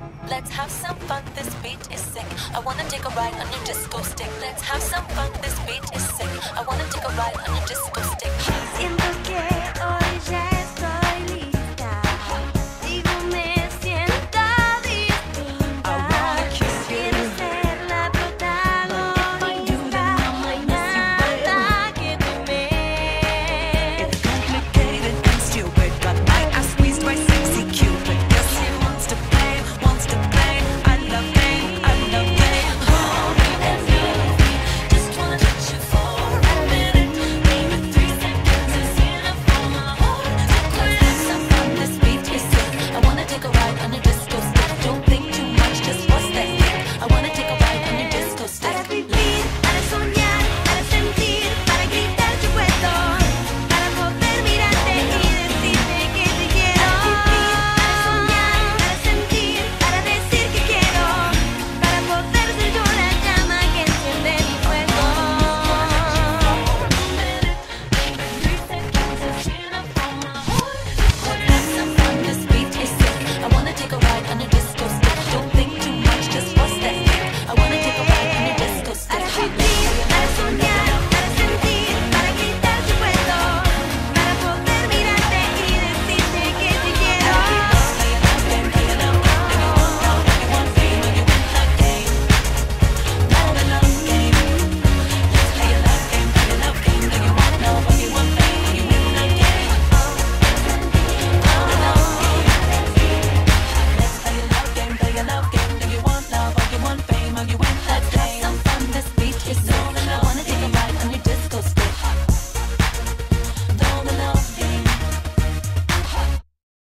Let's have some fun, this beat is sick. I wanna take a ride on your disco stick. Let's have some fun, this beat is sick. I wanna take a ride on your disco stick. She's in the game.